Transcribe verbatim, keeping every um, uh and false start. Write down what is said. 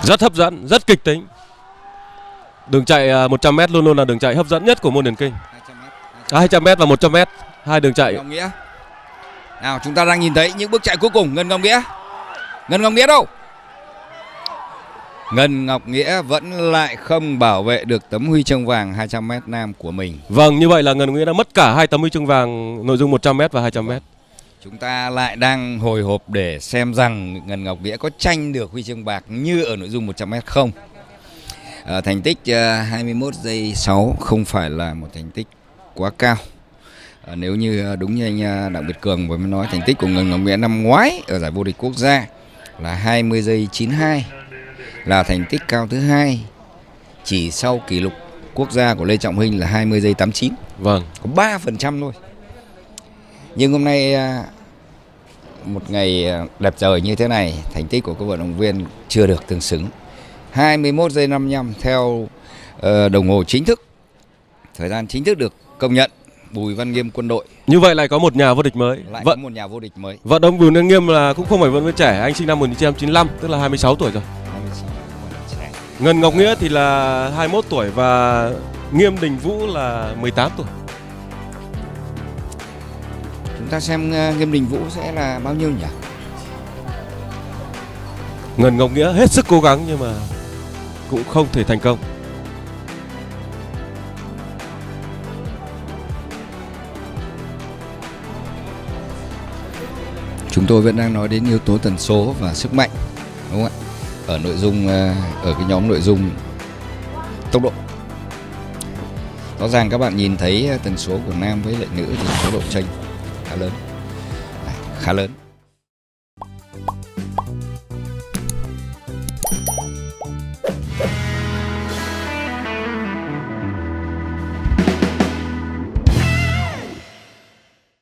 Rất hấp dẫn, rất kịch tính. Đường chạy một trăm mét luôn luôn là đường chạy hấp dẫn nhất của môn điền kinh. hai trăm mét và một trăm mét, hai đường chạy. Ngọc Nghĩa. Nào chúng ta đang nhìn thấy những bước chạy cuối cùng. Ngân Ngọc Nghĩa. Ngân Ngọc Nghĩa đâu? Ngân Ngọc Nghĩa vẫn lại không bảo vệ được tấm huy chương vàng hai trăm mét nam của mình. Vâng, như vậy là Ngân Ngọc Nghĩa đã mất cả hai tấm huy chương vàng nội dung một trăm mét và hai trăm mét. Chúng ta lại đang hồi hộp để xem rằng Ngân Ngọc Nghĩa có tranh được huy chương bạc như ở nội dung một trăm mét không. À, thành tích uh, hai mươi mốt giây sáu không phải là một thành tích quá cao. À, nếu như đúng như anh Đặng Việt Cường vừa mới nói, thành tích của Ngân Ngọc Nghĩa năm ngoái ở giải vô địch quốc gia là hai mươi giây chín hai, là thành tích cao thứ hai, chỉ sau kỷ lục quốc gia của Lê Trọng Hinh là hai mươi giây tám chín. Vâng, có ba phần trăm thôi. Nhưng hôm nay một ngày đẹp trời như thế này, thành tích của các vận động viên chưa được tương xứng. hai mươi mốt giây năm mươi lăm theo uh, đồng hồ chính thức, thời gian chính thức được công nhận. Bùi Văn Nghiêm Quân đội. Như vậy lại có một nhà vô địch mới. Lại Vận... có một nhà vô địch mới. Vận động Bùi Văn Nghiêm là cũng không phải vận động viên trẻ, anh sinh năm một nghìn chín trăm chín mươi lăm, tức là hai mươi sáu tuổi rồi. hai mươi sáu, Ngân Ngọc Nghĩa thì là hai mươi mốt tuổi và Nghiêm Đình Vũ là mười tám tuổi. Chúng ta xem uh, Nghiêm Đình Vũ sẽ là bao nhiêu nhỉ? Ngân Ngọc Nghĩa hết sức cố gắng nhưng mà cũng không thể thành công. Chúng tôi vẫn đang nói đến yếu tố tần số và sức mạnh, đúng không ạ? Ở nội dung, ở cái nhóm nội dung tốc độ. Rõ ràng các bạn nhìn thấy tần số của nam với lại nữ thì có độ chênh khá lớn, khá lớn.